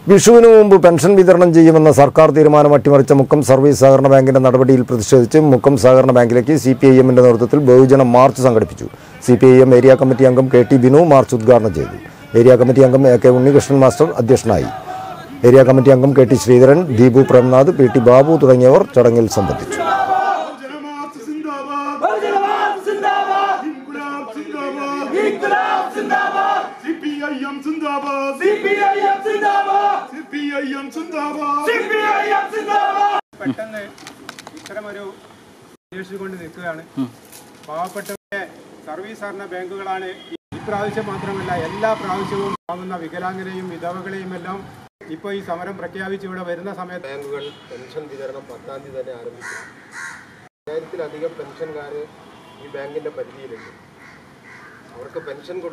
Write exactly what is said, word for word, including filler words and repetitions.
വിഷുവിന് മുമ്പ് പെൻഷൻ വിതരണം ചെയ്യുമെന്ന സർക്കാർ തീരുമാനം അട്ടിമറിച്ച മുക്കം സർവീസ് സഹകരണ ബാങ്കിന്റെ നടപടിയിൽ പ്രതിഷേധിച്ച് മുക്കം സഹകരണ ബാങ്കിലേക്ക് സി പി ഐ എമ്മിന്റെ നേതൃത്വത്തിൽ ബഹുജന മാർച്ച് സംഘടിപ്പിച്ചു. C P I M area committee അംഗം കെ ടി ബിനു മാർച്ച് ഉദ്ഘാടനം ചെയ്തു. ഏരിയ കമ്മിറ്റി അംഗം എ കെ ഉണ്ണികൃഷ്ണൻ മാസ്റ്റർ അധ്യക്ഷനായി. ഏരിയ കമ്മിറ്റി അംഗം K T Sreedharan, Deepu Premnath, P T Babu തുടങ്ങിയവർ ചടങ്ങിൽ സംബന്ധിച്ചു. പെട്ടെന്ന് ഇത്തരമൊരു അന്വേഷിച്ചുകൊണ്ട് നിൽക്കുകയാണ്. പാവപ്പെട്ടവരെ സർവീസ് സഹകരണ ബാങ്കുകളാണ് ഇപ്രാവശ്യം മാത്രമല്ല എല്ലാ പ്രാവശ്യവും ആവുന്ന വികലാംഗരെയും വിധവകളെയും എല്ലാം ഇപ്പോൾ ഈ സമരം പ്രഖ്യാപിച്ച് ഇവിടെ വരുന്ന സമയത്ത് ബാങ്കുകൾ പെൻഷൻ വിതരണം പത്താം തീയതി തന്നെ ആരംഭിച്ചു. ആയിരത്തിലധികം പെൻഷൻകാർ ഈ ബാങ്കിൻ്റെ പരിധിയിലുണ്ട്. അവർക്ക് പെൻഷൻ